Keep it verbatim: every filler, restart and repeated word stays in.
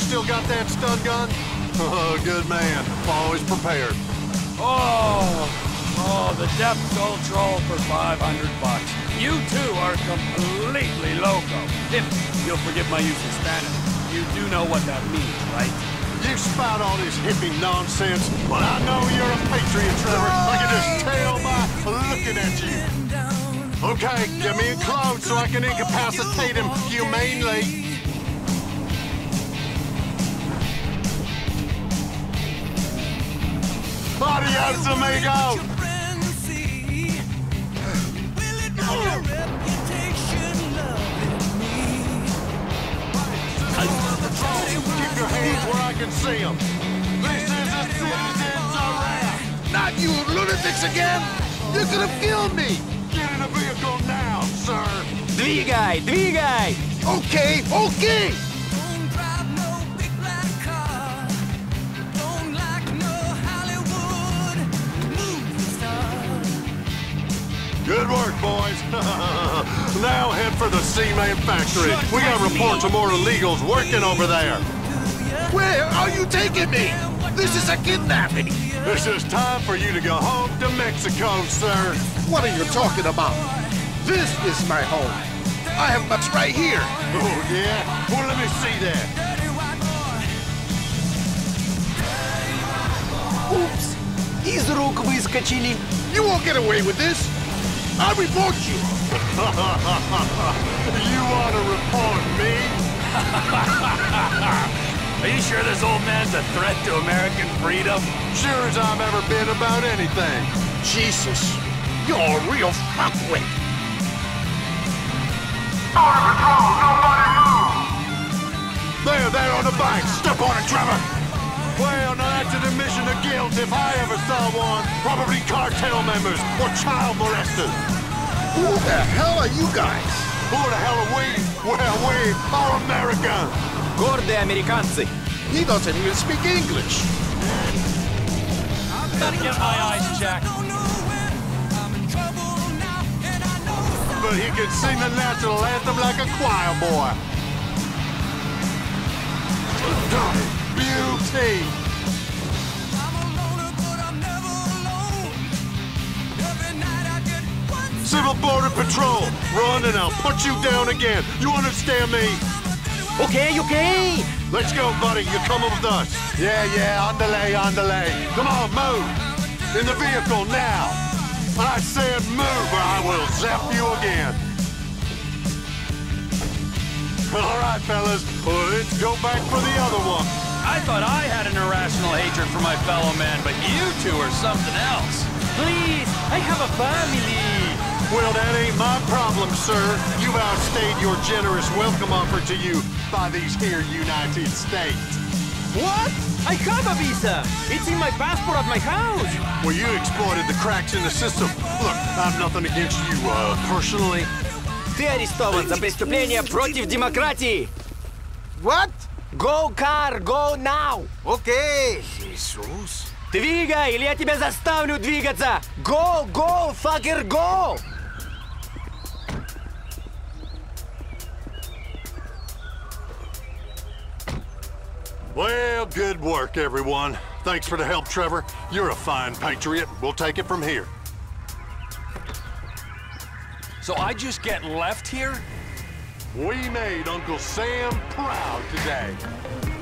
still got that stun gun? Oh, good man. Always prepared. Oh, oh, the Depth Troll for five hundred bucks. You two are completely loco. If you'll forgive my use of Spanish, you do know what that means, right? You spout all this hippie nonsense, but I know you're a patriot, Trevor. I can just tell by looking at you. Okay, get me in close so I can incapacitate him humanely. Adios, amigo! Keep your hands where I can see them. This is a citizen's arrest! Not you lunatics again! You're gonna kill me! Get in the vehicle now, sir! Двигай, двигай! Okay, okay! Good work, boys. Now head for the C-Man factory. We got reports of more illegals working over there. Where are you taking me? This is a kidnapping. This is time for you to go home to Mexico, sir. What are you talking about? This is my home. I have much right here. Oh, yeah? Well, let me see that. Упс, из рук выскочили. You won't get away with this. I'll report you. You want to report me? Are you sure this old man's a threat to American freedom? Sure as I've ever been about anything. Jesus, you're a real fuckwit. Border Patrol, nobody move! There, there on the bank. Step on it, Trevor. Well, now that's an admission of guilt if I ever saw one. Probably cartel members or child molesters. Who the hell are you guys? Who the hell are we? Well, we are American. Гордые американцы. He doesn't even speak English. Gotta get my eyes checked. But he can sing the national anthem like a choir boy. Beauty. Civil Border Patrol, run and I'll put you down again. You understand me? Okay, okay. Let's go, buddy. You're coming with us. Yeah, yeah, underlay, underlay. Come on, move. In the vehicle now. I said move or I will zap you again. All right, fellas, let's go back for the other one. I thought I had an irrational hatred for my fellow man, but you two are something else. Please, I have a family. Well, that ain't my problem, sir. You've outstayed your generous welcome offer to you by these here United States. What? I have a visa. It's in my passport at my house. Well, you exploited the cracks in the system. Look, I have nothing against you, uh, personally. Ты арестован за преступление против демократии. What? Go car, go now. Okay, Jesus. Двигай, или я тебя заставлю двигаться. Go, go, fucker, go. Well, good work, everyone. Thanks for the help, Trevor. You're a fine patriot. We'll take it from here. So I just get left here? We made Uncle Sam proud today.